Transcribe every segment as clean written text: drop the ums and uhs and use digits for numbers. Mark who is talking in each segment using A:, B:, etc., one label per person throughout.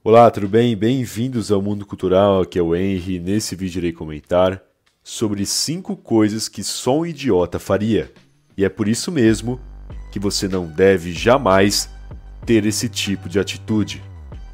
A: Olá, tudo bem? Bem-vindos ao Mundo Cultural, aqui é o Henry. Nesse vídeo irei comentar sobre 5 coisas que só um idiota faria. E é por isso mesmo que você não deve jamais ter esse tipo de atitude.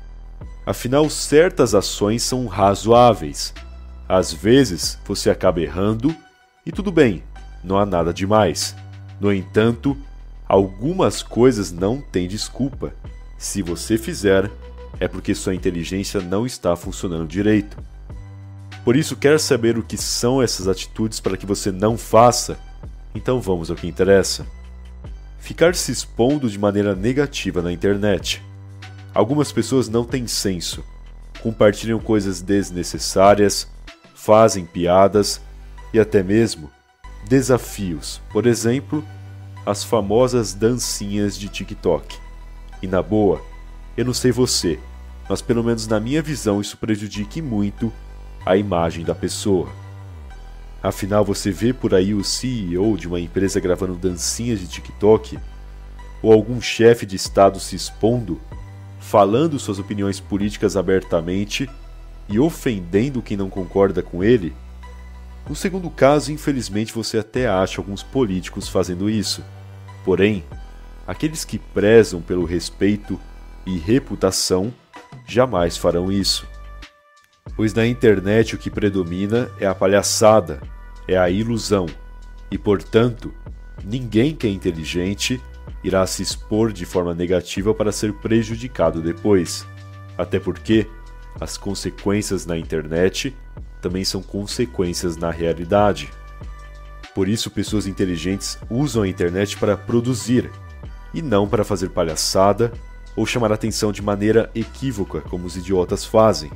A: Afinal, certas ações são razoáveis. Às vezes, você acaba errando e tudo bem, não há nada demais. No entanto, algumas coisas não têm desculpa. Se você fizer, é porque sua inteligência não está funcionando direito. Por isso, quer saber o que são essas atitudes para que você não faça? Então vamos ao que interessa. Ficar se expondo de maneira negativa na internet. Algumas pessoas não têm senso, compartilham coisas desnecessárias, fazem piadas e até mesmo desafios. Por exemplo, as famosas dancinhas de TikTok. E na boa, eu não sei você, mas pelo menos na minha visão isso prejudica muito a imagem da pessoa. Afinal, você vê por aí o CEO de uma empresa gravando dancinhas de TikTok? Ou algum chefe de estado se expondo, falando suas opiniões políticas abertamente e ofendendo quem não concorda com ele? No segundo caso, infelizmente você até acha alguns políticos fazendo isso. Porém, aqueles que prezam pelo respeito e reputação jamais farão isso. Pois na internet o que predomina é a palhaçada, é a ilusão, e portanto, ninguém que é inteligente irá se expor de forma negativa para ser prejudicado depois. Até porque as consequências na internet também são consequências na realidade. Por isso, pessoas inteligentes usam a internet para produzir, e não para fazer palhaçada ou chamar atenção de maneira equívoca, como os idiotas fazem.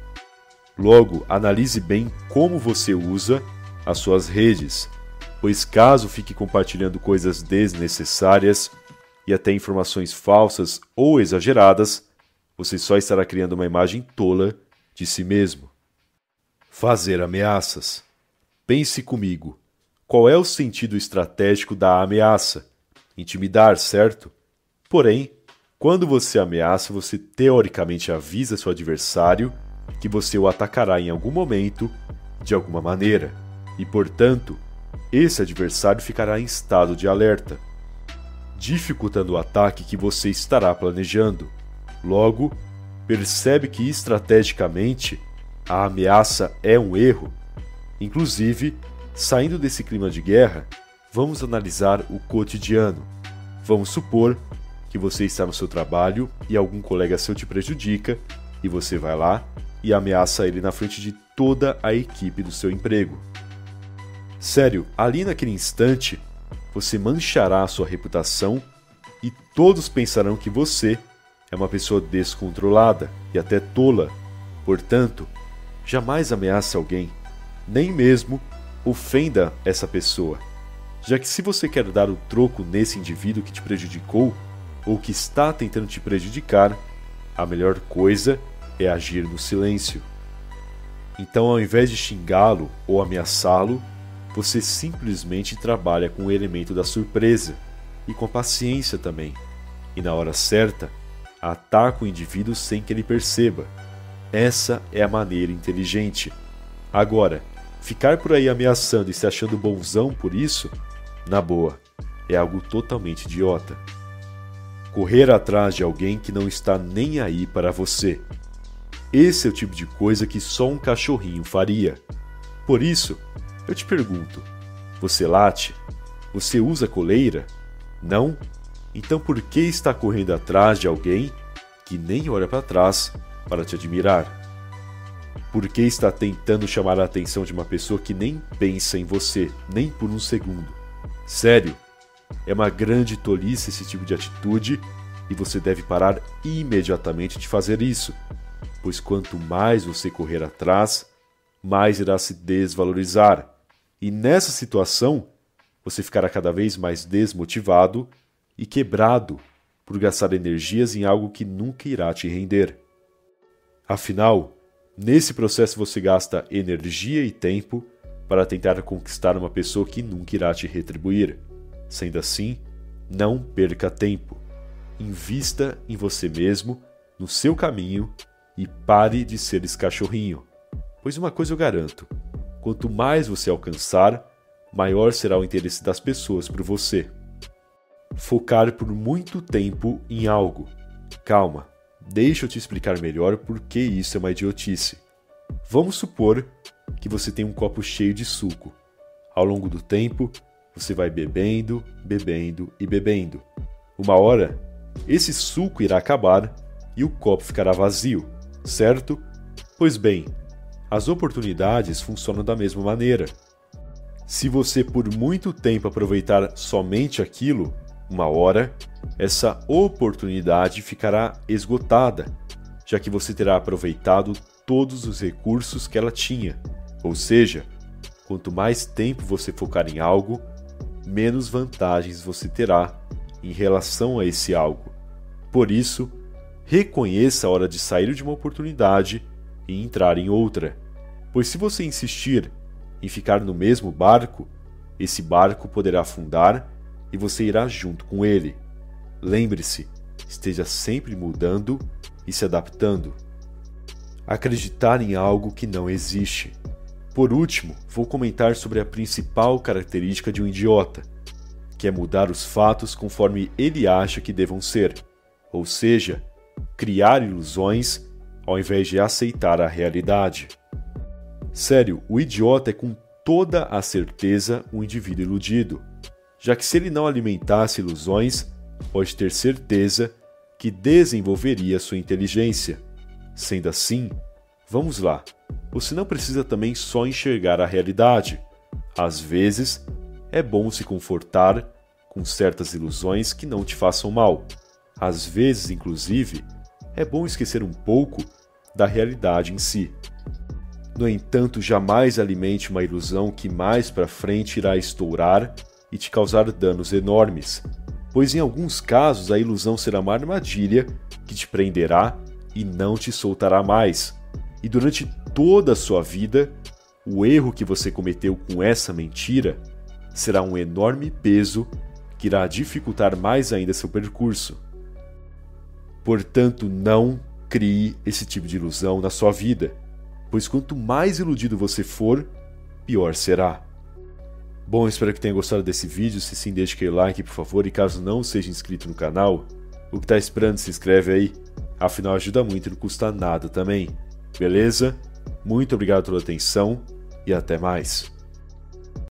A: Logo, analise bem como você usa as suas redes, pois caso fique compartilhando coisas desnecessárias e até informações falsas ou exageradas, você só estará criando uma imagem tola de si mesmo. Fazer ameaças. Pense comigo, qual é o sentido estratégico da ameaça? Intimidar, certo? Porém, quando você ameaça, você teoricamente avisa seu adversário que você o atacará em algum momento, de alguma maneira, e portanto, esse adversário ficará em estado de alerta, dificultando o ataque que você estará planejando. Logo, percebe que estrategicamente a ameaça é um erro? Inclusive, saindo desse clima de guerra, vamos analisar o cotidiano. Vamos supor que você está no seu trabalho e algum colega seu te prejudica e você vai lá e ameaça ele na frente de toda a equipe do seu emprego. Sério, ali naquele instante, você manchará a sua reputação e todos pensarão que você é uma pessoa descontrolada e até tola. Portanto, jamais ameace alguém, nem mesmo ofenda essa pessoa, já que se você quer dar o troco nesse indivíduo que te prejudicou ou que está tentando te prejudicar, a melhor coisa é agir no silêncio. Então, ao invés de xingá-lo ou ameaçá-lo, você simplesmente trabalha com o elemento da surpresa e com paciência também, e na hora certa, ataca o indivíduo sem que ele perceba. Essa é a maneira inteligente. Agora, ficar por aí ameaçando e se achando bonzão por isso, na boa, é algo totalmente idiota. Correr atrás de alguém que não está nem aí para você. Esse é o tipo de coisa que só um cachorrinho faria. Por isso, eu te pergunto, você late? Você usa coleira? Não? Então por que está correndo atrás de alguém que nem olha para trás para te admirar? Por que está tentando chamar a atenção de uma pessoa que nem pensa em você, nem por um segundo? Sério, é uma grande tolice esse tipo de atitude e você deve parar imediatamente de fazer isso, pois quanto mais você correr atrás, mais irá se desvalorizar. E nessa situação, você ficará cada vez mais desmotivado e quebrado por gastar energias em algo que nunca irá te render. Afinal, nesse processo você gasta energia e tempo para tentar conquistar uma pessoa que nunca irá te retribuir. Sendo assim, não perca tempo. Invista em você mesmo, no seu caminho e pare de ser esse cachorrinho. Pois uma coisa eu garanto, quanto mais você alcançar, maior será o interesse das pessoas por você. Focar por muito tempo em algo. Calma, deixa eu te explicar melhor por que isso é uma idiotice. Vamos supor que você tem um copo cheio de suco. Ao longo do tempo, você vai bebendo, bebendo e bebendo. Uma hora, esse suco irá acabar e o copo ficará vazio, certo? Pois bem, as oportunidades funcionam da mesma maneira. Se você por muito tempo aproveitar somente aquilo, uma hora, essa oportunidade ficará esgotada, já que você terá aproveitado todos os recursos que ela tinha. Ou seja, quanto mais tempo você focar em algo, menos vantagens você terá em relação a esse algo. Por isso, reconheça a hora de sair de uma oportunidade e entrar em outra, pois se você insistir em ficar no mesmo barco, esse barco poderá afundar e você irá junto com ele. Lembre-se, esteja sempre mudando e se adaptando. Acreditar em algo que não existe. Por último, vou comentar sobre a principal característica de um idiota, que é mudar os fatos conforme ele acha que devam ser, ou seja, criar ilusões ao invés de aceitar a realidade. Sério, o idiota é com toda a certeza um indivíduo iludido, já que se ele não alimentasse ilusões, pode ter certeza que desenvolveria sua inteligência. Sendo assim, vamos lá, você não precisa também só enxergar a realidade. Às vezes, é bom se confortar com certas ilusões que não te façam mal. Às vezes, inclusive, é bom esquecer um pouco da realidade em si. No entanto, jamais alimente uma ilusão que mais para frente irá estourar e te causar danos enormes, pois em alguns casos a ilusão será uma armadilha que te prenderá e não te soltará mais. E durante toda a sua vida, o erro que você cometeu com essa mentira será um enorme peso que irá dificultar mais ainda seu percurso. Portanto, não crie esse tipo de ilusão na sua vida, pois quanto mais iludido você for, pior será. Bom, espero que tenha gostado desse vídeo. Se sim, deixe aquele like, por favor, e caso não seja inscrito no canal, o que está esperando? Se inscreve aí, afinal ajuda muito e não custa nada também. Beleza? Muito obrigado pela atenção e até mais.